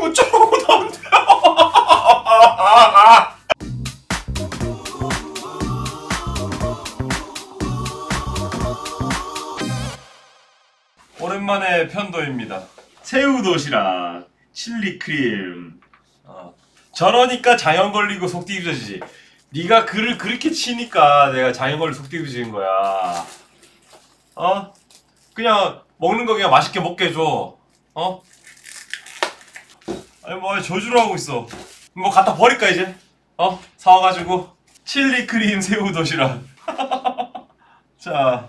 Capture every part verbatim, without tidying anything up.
어쩌라고 나한테. 오랜만에 편도입니다. 새우 도시락, 칠리 크림. 어. 저러니까 장염 걸리고 속 뒤집어지지. 네가 글을 그렇게 치니까 내가 장염 걸리고 속 뒤집어지는 거야. 어? 그냥 먹는 거 그냥 맛있게 먹게 해줘. 어? 아니 뭐 저주를 하고 있어. 뭐 갖다 버릴까 이제? 어? 사와가지고 칠리 크림 새우 도시락. 자,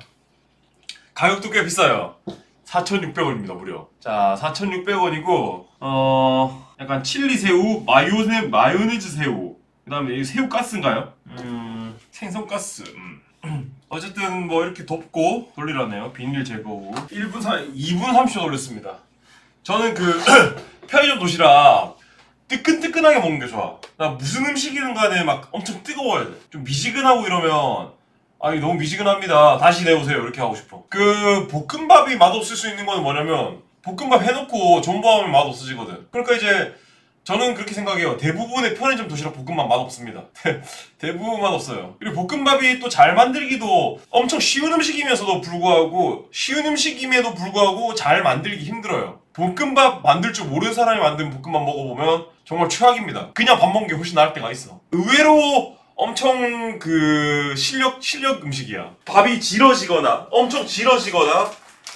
가격도 꽤 비싸요. 사천육백 원입니다 무려. 자, 사천육백 원이고 어... 약간 칠리 새우, 마요네, 마요네즈 새우, 그 다음에 이 새우 가스인가요? 음... 생선 가스. 음. 어쨌든 뭐 이렇게 덮고 돌리라네요. 비닐 제거 후 일 분, 이 분 삼십 초 돌렸습니다. 저는 그 편의점 도시락 뜨끈뜨끈하게 먹는 게 좋아. 나 무슨 음식이든 간에 막 엄청 뜨거워야 돼. 좀 미지근하고 이러면 아니 너무 미지근합니다, 다시 내오세요 이렇게 하고 싶어. 그 볶음밥이 맛없을 수 있는 건 뭐냐면 볶음밥 해놓고 전부하면 맛없어지거든. 그러니까 이제 저는 그렇게 생각해요. 대부분의 편의점 도시락 볶음밥 맛없습니다. 대부분 맛없어요. 그리고 볶음밥이 또 잘 만들기도 엄청 쉬운 음식이면서도 불구하고 쉬운 음식임에도 불구하고 잘 만들기 힘들어요. 볶음밥 만들 줄 모르는 사람이 만든 볶음밥 먹어보면 정말 최악입니다. 그냥 밥 먹는 게 훨씬 나을 때가 있어. 의외로 엄청 그 실력 실력 음식이야. 밥이 질어지거나 엄청 질어지거나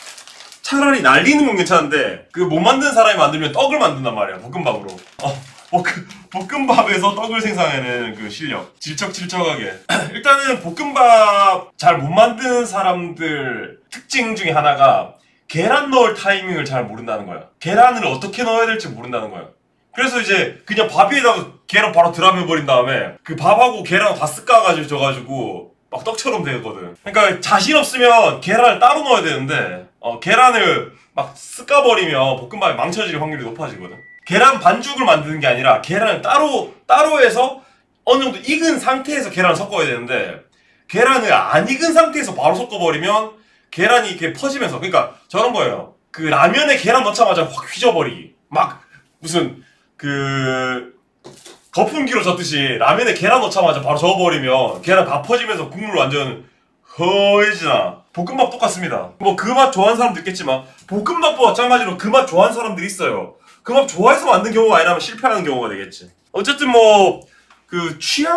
차라리 날리는 건 괜찮은데 그 못 만드는 사람이 만들면 떡을 만든단 말이야. 볶음밥으로. 어, 볶음, 볶음밥에서 떡을 생산해내는 그 실력. 질척질척하게. 일단은 볶음밥 잘 못 만드는 사람들 특징 중에 하나가 계란 넣을 타이밍을 잘 모른다는 거야. 계란을 어떻게 넣어야 될지 모른다는 거야. 그래서 이제 그냥 밥 위에다가 계란 바로 드랍해버린 다음에 그 밥하고 계란 다 쓱까가지고 져가지고 막 떡처럼 되거든. 그러니까 자신 없으면 계란을 따로 넣어야 되는데 어, 계란을 막 쓱까버리면 볶음밥이 망쳐질 확률이 높아지거든. 계란 반죽을 만드는 게 아니라 계란을 따로 따로 해서 어느 정도 익은 상태에서 계란을 섞어야 되는데 계란을 안 익은 상태에서 바로 섞어버리면 계란이 이렇게 퍼지면서, 그러니까 저런 거예요. 그 라면에 계란 넣자마자 확 휘져버리기. 막 무슨 그 거품기로 젓듯이 라면에 계란 넣자마자 바로 저어버리면 계란 다 퍼지면서 국물 완전 허해지나. 볶음밥 똑같습니다. 뭐 그 맛 좋아하는 사람도 있겠지만 볶음밥도 마찬가지로 그 맛 좋아하는 사람들이 있어요. 그 맛 좋아해서 만든 경우가 아니라면 실패하는 경우가 되겠지. 어쨌든 뭐 그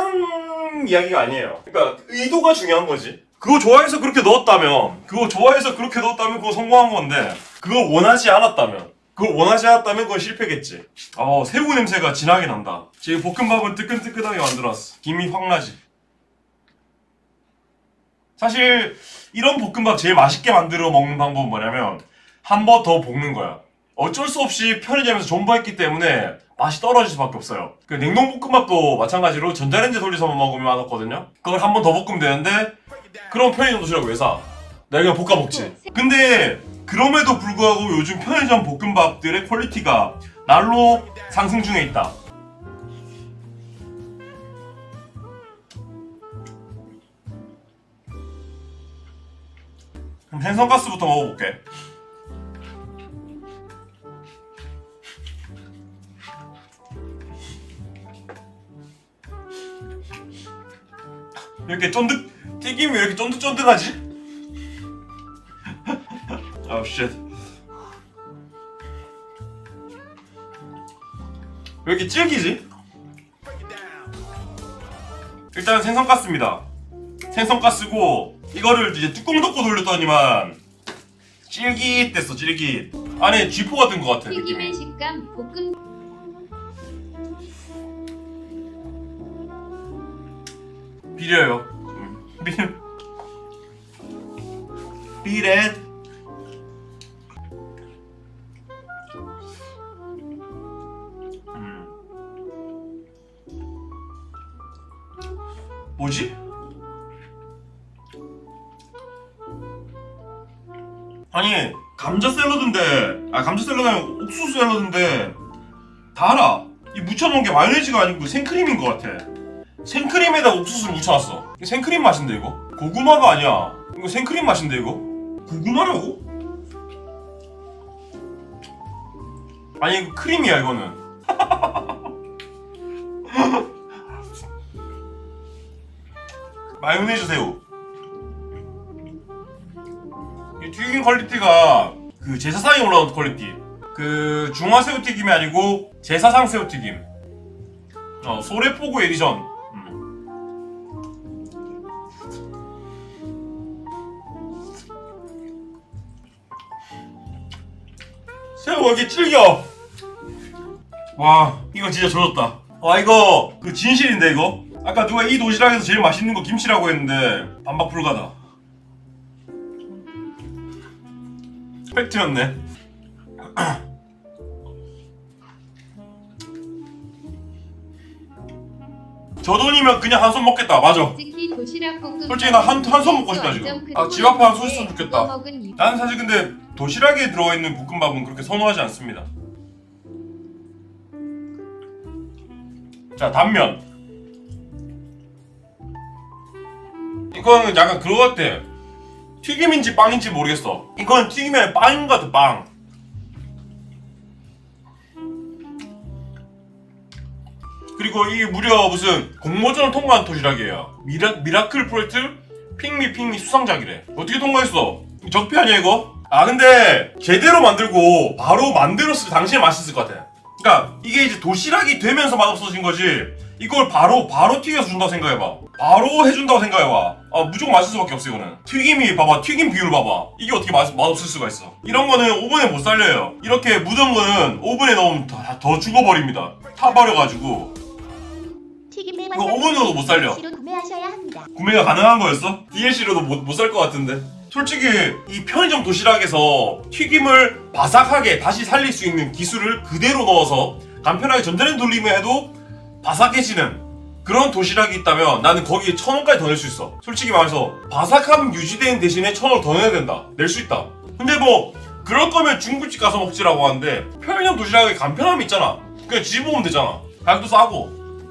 취향 이야기가 아니에요. 그러니까 의도가 중요한 거지. 그거 좋아해서 그렇게 넣었다면 그거 좋아해서 그렇게 넣었다면 그거 성공한 건데 그걸 원하지 않았다면 그걸 원하지 않았다면 그건 실패겠지. 어, 새우 냄새가 진하게 난다. 지금 볶음밥은 뜨끈뜨끈하게 만들어놨어. 김이 확 나지. 사실 이런 볶음밥 제일 맛있게 만들어 먹는 방법은 뭐냐면 한 번 더 볶는 거야. 어쩔 수 없이 편의점에서 존버했기 때문에 맛이 떨어질 수밖에 없어요. 그 냉동볶음밥도 마찬가지로 전자레인지 돌려서만 먹으면 맛없거든요. 그걸 한 번 더 볶으면 되는데 그럼 편의점 도시락 왜 사? 내가 그냥 볶아 먹지. 근데 그럼에도 불구하고 요즘 편의점 볶음밥들의 퀄리티가 날로 상승 중에 있다. 그럼 생선가스부터 먹어볼게. 이렇게 쫀득, 튀김이 왜 이렇게 쫀득쫀득하지? 아우 쉣. 왜 이렇게 질기지? 일단 생선가스입니다. 생선가스고 이거를 이제 뚜껑 덮고 돌렸더니만 찔깃댔어. 찔깃. 안에 쥐포가 든 것 같아 튀김의 느낌이. 식감 볶음 비려요. 음. 비려. 비렛. 음. 뭐지? 아니 감자 샐러드인데, 아 감자 샐러드 아니고 옥수수 샐러드인데 다 알아. 이 묻혀놓은 게 마요네즈가 아니고 생크림인 것 같아. 생크림에다 옥수수를 묻혀놨어. 이거 생크림 맛인데 이거? 고구마가 아니야. 이거 생크림 맛인데 이거? 고구마라고? 아니 이거 크림이야 이거는. 마요네즈 새우. 이 튀김 퀄리티가 그 제사상에 올라온 퀄리티. 그 중화 새우튀김이 아니고 제사상 새우튀김. 어, 소래포구 에디션. 음. 새우가 이렇게 질겨. 와, 이거 진짜 조졌다. 와, 이거 그 진실인데 이거? 아까 누가 이 도시락에서 제일 맛있는 거 김치라고 했는데 반박 불가다. 팩트였네. 저 돈이면 그냥 한 손 먹겠다. 맞아. 솔직히 도시락 볶음 솔직히 나 한 한 손 먹고 싶다 지금. 아, 집 앞에 한 손 있으면 좋겠다. 나는 사실 근데 도시락에 들어가 있는 볶음밥은 그렇게 선호하지 않습니다. 자, 단면. 이거는 약간 그거 같아. 튀김인지 빵인지 모르겠어. 이건 튀김에 빵인 것 같아. 빵. 그리고 이게 무려 무슨 공모전을 통과한 도시락이에요. 미라, 미라클 프로젝트 핑미 핑미 수상작이래. 어떻게 통과했어? 적폐 아니야 이거? 아, 근데 제대로 만들고 바로 만들었을 때 당시에 맛있을 것 같아. 그러니까 이게 이제 도시락이 되면서 맛없어진 거지, 이걸 바로 바로 튀겨서 준다고 생각해봐. 바로 해준다고 생각해봐. 아, 무조건 맛있을 수밖에 없어. 이거는 튀김이 봐봐. 튀김 비율 봐봐. 이게 어떻게 맛, 맛없을 수가 있어. 이런 거는 오븐에 못 살려요. 이렇게 묻은 거는 오븐에 넣으면 더, 더 죽어버립니다. 타버려가지고. 이거 오븐으로도 못 살려. 구매하셔야 합니다. 구매가 가능한 거였어? 디엘씨로도 못, 못 살 것 같은데. 솔직히 이 편의점 도시락에서 튀김을 바삭하게 다시 살릴 수 있는 기술을 그대로 넣어서 간편하게 전자레인지 돌리면 해도 바삭해지는 그런 도시락이 있다면 나는 거기에 천 원까지 더 낼 수 있어. 솔직히 말해서 바삭함 유지되는 대신에 천 원을 더 내야 된다. 낼 수 있다. 근데 뭐 그럴 거면 중국집 가서 먹지라고 하는데 편의점 도시락에 간편함이 있잖아. 그냥 뒤집어보면 되잖아. 가격도 싸고.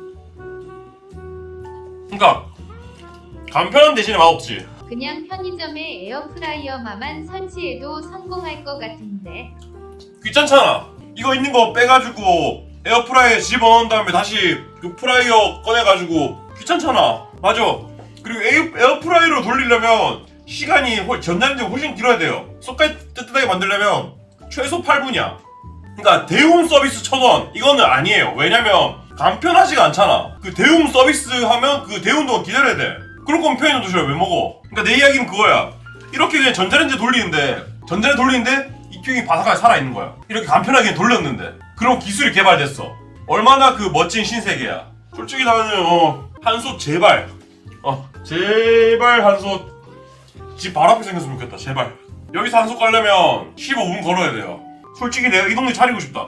그러니까 간편함 대신에 맛없지. 그냥 편의점에 에어프라이어만 설치해도 성공할 것 같은데. 귀찮잖아. 이거 있는 거 빼가지고 에어프라이어에 집어넣은 다음에 다시 그 프라이어 꺼내가지고 귀찮잖아. 맞아. 그리고 에어, 에어프라이어로 돌리려면 시간이 훨, 전자레인지가 훨씬 길어야 돼요. 속까지 뜨뜻하게 만들려면 최소 팔 분이야. 그러니까 대움 서비스 천 원 이거는 아니에요. 왜냐면 간편하지가 않잖아. 그 대움 서비스 하면 그 대움 동안 기다려야 돼. 그럴 거면 편의점 도시락 왜 먹어? 그러니까 내 이야기는 그거야. 이렇게 그냥 전자레인지 돌리는데 전자레인지 돌리는데 이 튀김이 바삭하게 살아있는 거야. 이렇게 간편하게 돌렸는데 그런 기술이 개발됐어. 얼마나 그 멋진 신세계야. 솔직히 나는 어 한솥 제발 어 제발 한솥 집 바로 앞에 생겼으면 좋겠다. 제발. 여기서 한솥 가려면 십오 분 걸어야 돼요. 솔직히 내가 이 동네 차리고 싶다.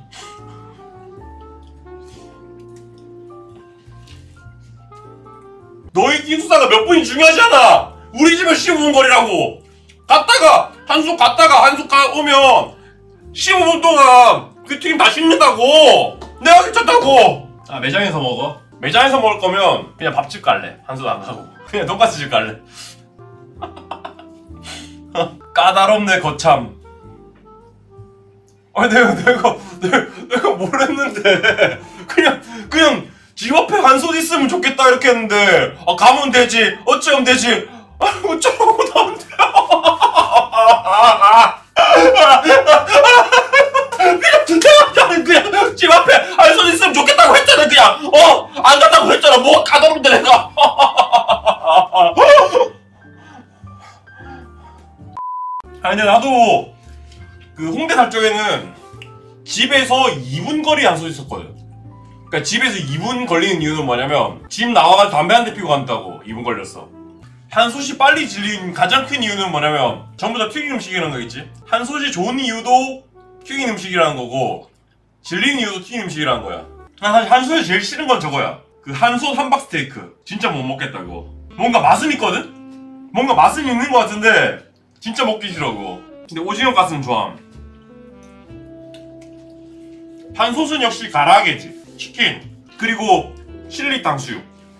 너희 기숙사가 몇 분이 중요하지 않아. 우리 집은 십오 분 거리라고. 갔다가 한솥 갔다가 한솥 가 오면 십오 분 동안 그 튀김 다 식는다고. 내가 괜찮다고. 아, 매장에서 먹어? 매장에서 먹을 거면 그냥 밥집 갈래. 한솥 안 가고 그냥 돈까스 집 갈래. 까다롭네 거참. 아니 내가 내가 내가, 내가 뭘 했는데. 그냥 그냥 집 앞에 한솥 있으면 좋겠다 이렇게 했는데 아, 가면 되지 어쩌면 되지. 아, 어쩌라고 나면 돼. 그냥 그냥 집 앞에 한솥 있으면 좋겠다고 했잖아. 그냥 어 안 간다고 했잖아. 뭐가 까다로운데 내가. 아니 근데 나도 그 홍대 살 쪽에는 집에서 이 분 거리 한솥 있었거든. 그러니까 집에서 이 분 걸리는 이유는 뭐냐면 집 나와가지고 담배 한 대 피고 간다고 이 분 걸렸어. 한솥이 빨리 질린 가장 큰 이유는 뭐냐면 전부 다 튀긴 음식이라는 거겠지. 한솥이 좋은 이유도 튀긴 음식이라는 거고 질린 이유도 튀긴 음식이라는 거야. 난 사실 한솥에 제일 싫은 건 저거야. 그 한솥 함박 스테이크 진짜 못 먹겠다 그거. 뭔가 맛은 있거든? 뭔가 맛은 있는 것 같은데 진짜 먹기 싫어 그거. 근데 오징어 가스는 좋아함. 한솥은 역시 가라아게지. 치킨 그리고 칠리 탕수육.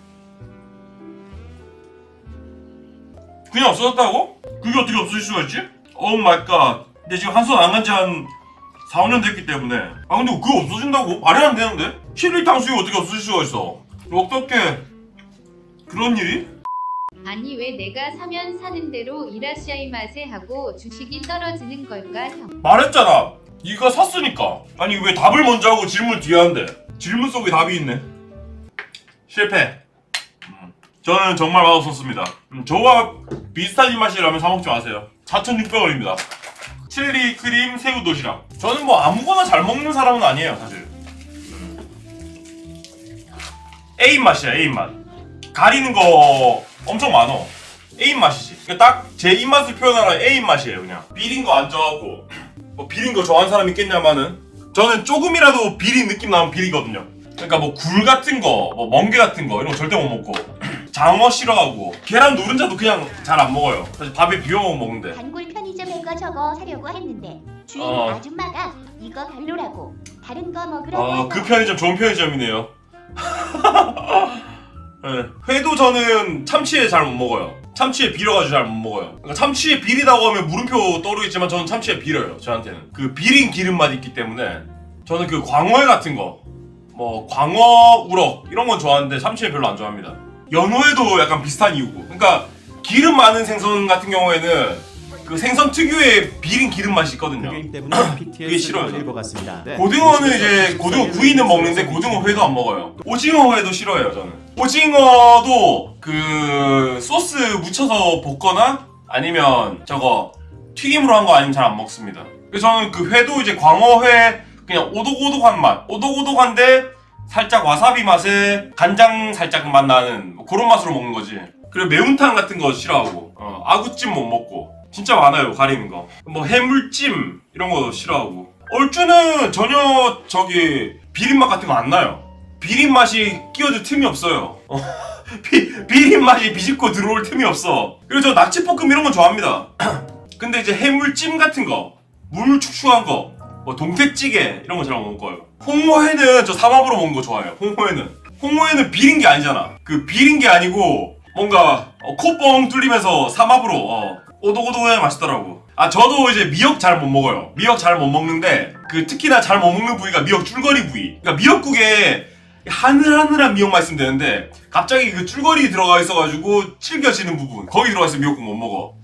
그냥 없어졌다고? 그게 어떻게 없어질 수가 있지? 오 마이 갓. 근데 지금 한솥 안 간 지 한 사, 오 년 됐기 때문에. 아 근데 그거 없어진다고? 말이 안 되는데? 칠리 탕수육 어떻게 없어질 수가 있어? 어떻게 그런 일이? 아니 왜 내가 사면 사는 대로 이라시아이 맛에 하고 주식이 떨어지는 걸까 형? 말했잖아. 네가 샀으니까. 아니 왜 답을 먼저 하고 질문 뒤에 한대. 질문 속에 답이 있네. 실패. 음, 저는 정말 맛없었습니다. 음, 저와 비슷한 입맛이라면 사 먹지 마세요. 사천육백 원입니다. 칠리 크림 새우 도시락. 저는 뭐 아무거나 잘 먹는 사람은 아니에요 사실. 음. A 맛이야 A 맛. 가리는 거 엄청 많어. A 맛이지. 그러니까 딱 제 입맛을 표현하라 A 맛이에요 그냥. 비린 거 안 좋아하고 뭐 비린 거 좋아하는 사람이 있겠냐마는 저는 조금이라도 비린 느낌 나면 비리거든요. 그러니까 뭐 굴 같은 거, 뭐 멍게 같은 거 이런 거 절대 못 먹고 장어 싫어하고 계란 노른자도 그냥 잘 안 먹어요. 사실 밥에 비벼 먹는데. 단골 편의점에 이거 저거 사려고 했는데 주인 어. 아줌마가 이거 별로라고 다른 거 먹으라고 어, 해서 그 편의점 좋은 편의점이네요. 네. 회도 저는 참치에 잘 못 먹어요. 참치에 비려가지고 잘 못 먹어요. 그러니까 참치에 비리다고 하면 물음표 떠오르겠지만 저는 참치에 비려요. 저한테는 그 비린 기름 맛이 있기 때문에 저는 그 광어회 같은 거, 뭐 광어, 우럭 이런 건 좋아하는데 참치에 별로 안 좋아합니다. 연어회도 약간 비슷한 이유고. 그러니까 기름 많은 생선 같은 경우에는 그 생선 특유의 비린 기름 맛이 있거든요. 그게 싫어요. 네. 고등어는 이제 고등어 구이는 먹는데 고등어 회도 안 먹어요. 오징어 회도 싫어해요 저는. 오징어도 그 소스 묻혀서 볶거나 아니면 저거 튀김으로 한 거 아니면 잘 안 먹습니다. 그래서 저는 그 회도 이제 광어회 그냥 오독오독한 맛, 오독오독한데 살짝 와사비 맛에 간장 살짝 맛 나는 뭐 그런 맛으로 먹는 거지. 그리고 매운탕 같은 거 싫어하고 어, 아구찜 못 먹고 진짜 많아요 가리는 거. 뭐 해물찜 이런 거 싫어하고. 얼주는 전혀 저기 비린맛 같은 거 안 나요. 비린맛이 끼어들 틈이 없어요. 어, 비, 비린맛이 비집고 들어올 틈이 없어. 그리고 저 낙지볶음 이런 건 좋아합니다. 근데 이제 해물찜 같은 거, 물 축축한 거, 뭐 동태찌개 이런 거 잘 못 먹어요. 홍어회는 저 삼합으로 먹는 거 좋아해요. 홍어회는 홍어회는 비린 게 아니잖아. 그 비린 게 아니고 뭔가 어, 코 뻥 뚫리면서 삼합으로 어, 오독오독해 맛있더라고. 아 저도 이제 미역 잘 못 먹어요. 미역 잘 못 먹는데 그 특히나 잘 못 먹는 부위가 미역 줄거리 부위. 그러니까 미역국에 하늘하늘한 미역만 있으면 되는데 갑자기 그 줄거리 들어가 있어가지고 질겨지는 부분 거기 들어가 있으면 미역국 못 먹어.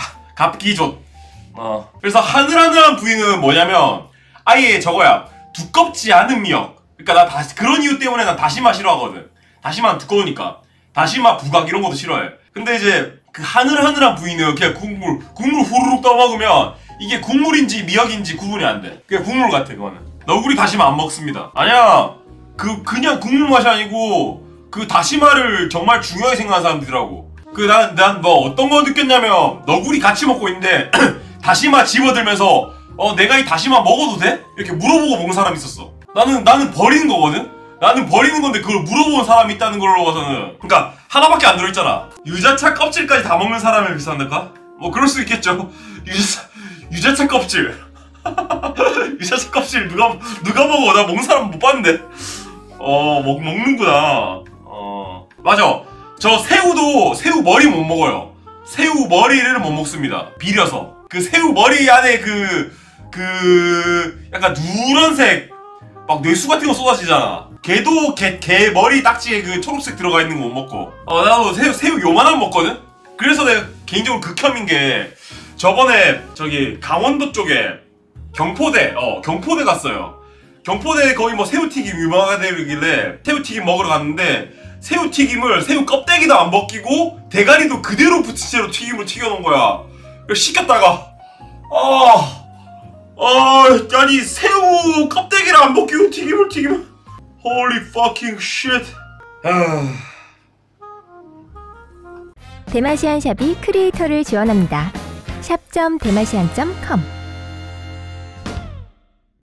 갑기존. 어. 그래서 하늘하늘한 부위는 뭐냐면 아예 저거야 두껍지 않은 미역. 그러니까 나 다시 그런 이유 때문에 난 다시마 싫어하거든. 다시마는 두꺼우니까. 다시마 부각 이런 것도 싫어해. 근데 이제 그 하늘하늘한 부위는 그냥 국물 국물 후루룩 떠먹으면 이게 국물인지 미역인지 구분이 안 돼. 그냥 국물 같아 그거는. 너구리 다시마 안 먹습니다. 아니야. 그 그냥 국물 맛이 아니고 그 다시마를 정말 중요하게 생각하는 사람들이라고. 그 난 난 뭐 어떤 거 느꼈냐면 너구리 같이 먹고 있는데 다시마 집어들면서 어 내가 이 다시마 먹어도 돼? 이렇게 물어보고 먹는 사람이 있었어. 나는 나는 버리는 거거든. 나는 버리는 건데 그걸 물어보는 사람이 있다는 걸로 봐서는 그러니까 하나밖에 안 들어있잖아. 유자차 껍질까지 다 먹는 사람에 비슷한데까? 뭐 그럴 수 있겠죠. 유자차 유자차 껍질. 유자차 껍질 누가 누가 먹어? 나 먹는 사람 못 봤는데. 어 먹, 먹는구나. 어 맞아. 저 새우도 새우 머리 못 먹어요. 새우 머리를 못 먹습니다. 비려서. 그 새우 머리 안에 그 그 약간 누런색 막 뇌수 같은 거 쏟아지잖아. 걔도 걔, 걔 머리 딱지에 그 초록색 들어가 있는 거 못 먹고. 어 나도 새우 새우 요만한 먹거든. 그래서 내가 개인적으로 극혐인 게 저번에 저기 강원도 쪽에 경포대 어 경포대 갔어요. 경포대 거기 뭐 새우튀김 유명하다길래 새우튀김 먹으러 갔는데 새우튀김을 새우 껍데기도 안 벗기고 대가리도 그대로 붙인 채로 튀김을 튀겨놓은 거야. 그래서 시켰다가 아, 아 아니 새우 껍데기를 안 벗기고 튀김을 튀기면 Holy fucking shit. 아... 대마시안 샵이 크리에이터를 지원합니다. 샵 점 대마시안 점 컴